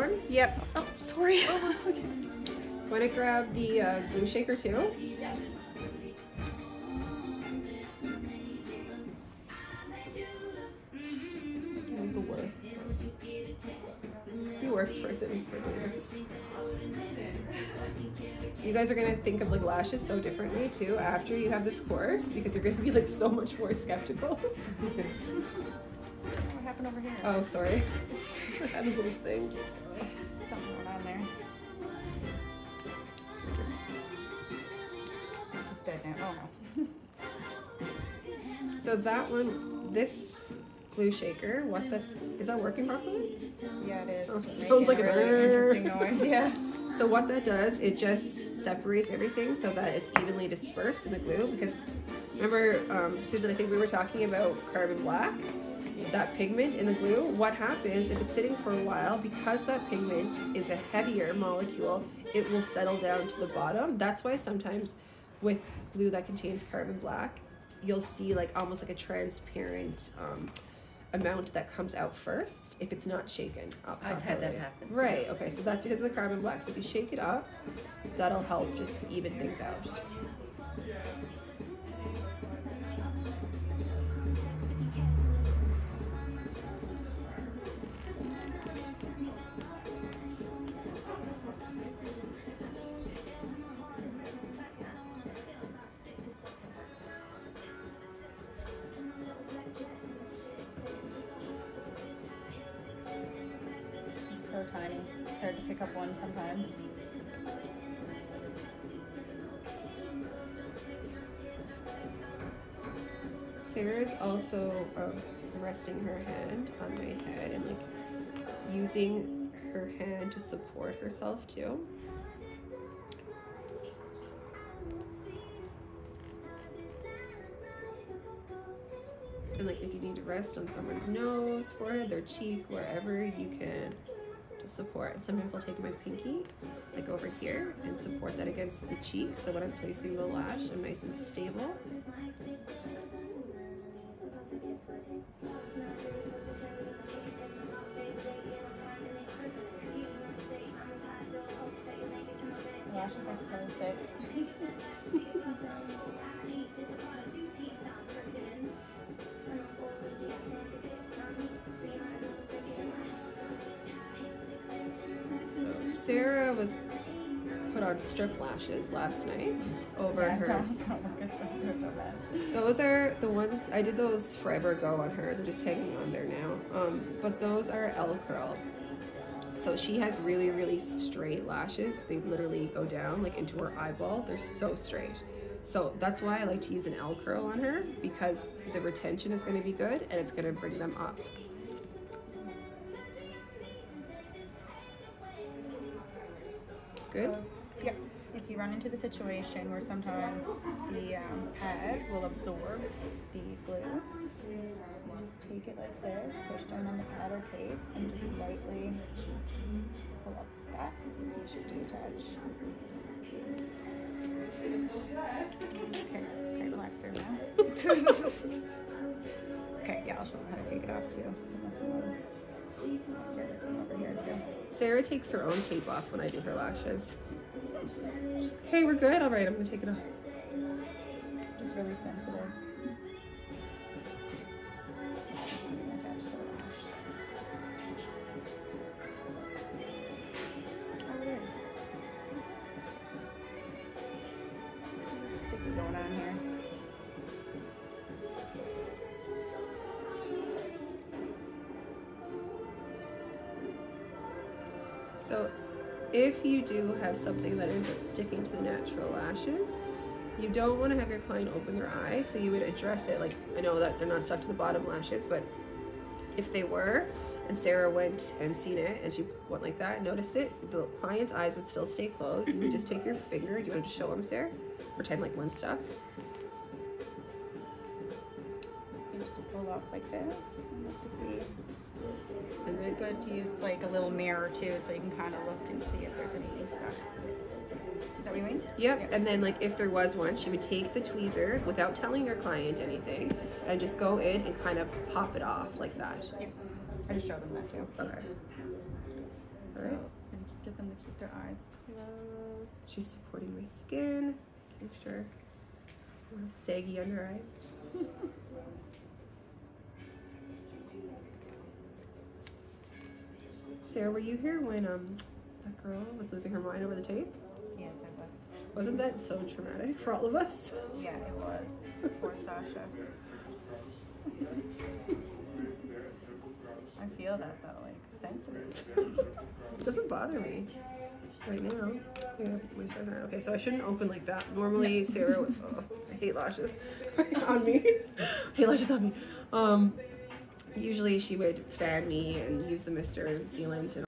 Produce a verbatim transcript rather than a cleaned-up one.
one? Yep. Oh, sorry. Oh, okay. Want to grab the uh, glue shaker too? I'm the worst. The worst person for doing this. You guys are gonna think of like lashes so differently too after you have this course, because you're gonna be like so much more skeptical. What happened over here? Oh, sorry. I had a little thing. Something going on there. It's dead now. Oh no. So that one, this glue shaker, what the, is that working properly? Yeah, it is. Oh, It's sounds like making it's a really interesting noise. Yeah. So what that does, it just separates everything so that it's evenly dispersed in the glue. Because remember, um, Susan, I think we were talking about carbon black, Yes. that pigment in the glue. What happens if it's sitting for a while, because that pigment is a heavier molecule, it will settle down to the bottom. That's why sometimes with glue that contains carbon black, you'll see like almost like a transparent um, amount that comes out first if it's not shaken up. I've had that properly. happen. Right, okay, so that's because of the carbon black. So if you shake it up, that'll help just even things out. So tiny. It's hard to pick up one sometimes. Sarah's also um, resting her hand on my head and like using her hand to support herself too. And like if you need to rest on someone's nose, forehead, their cheek, wherever you can to support. And sometimes I'll take my pinky like over here and support that against the cheek, so when I'm placing the lash, I'm nice and stable. Lashes are so thick. So Sarah was put on strip lashes last night over Yeah, her. don't, don't look at them. They're so bad. Those are the ones, I did those forever ago on her. They're just hanging on there now. Um, but those are L curl. So she has really, really straight lashes. They literally go down like into her eyeball. They're so straight. So that's why I like to use an L curl on her, because the retention is going to be good and it's going to bring them up. Good? So, yeah. If you run into the situation where sometimes the um, pad will absorb the glue, you just take it like this, push down on the pad or tape, and just lightly pull up that. You should do touch. Okay, okay, relax there now. Okay, yeah, I'll show you how to take it off too. Yeah, there's one over here too. Sarah takes her own tape off when I do her lashes. Just, okay, we're good. All right, I'm gonna take it off. Just really sensitive. Attach to the lash. Oh, it is. Sticky going on here. So if you do have something that ends up sticking to the natural lashes, you don't want to have your client open their eye, so you would address it. Like, I know that they're not stuck to the bottom lashes, but if they were, and Sarah went and seen it, and she went like that, noticed it, the client's eyes would still stay closed. You would just take your finger. Do you want to show them, Sarah? Pretend like one's stuck. You just pull up like this. You have to see. And it's good to use like a little mirror too, so you can kind of look and see if there's anything stuck. Is that what you mean? Yep. Yep. And then like if there was one, she would take the tweezer without telling your client anything and just go in and kind of pop it off like that. Yep. I just showed them that too. Okay. All right. to keep their eyes closed. She's supporting my skin. Make sure we're saggy under eyes. Sarah, were you here when um that girl was losing her mind over the tape? Yes, I was. Wasn't that so traumatic for all of us? Yeah, it was. Poor Sasha. I feel that though, like sensitive. It doesn't bother me right now. Yeah, moisturizer. Okay, so I shouldn't open like that. Normally, Sarah would. Oh, I hate lashes on me. I hate lashes on me. Um, usually she would fan me and use the Mister Sealant and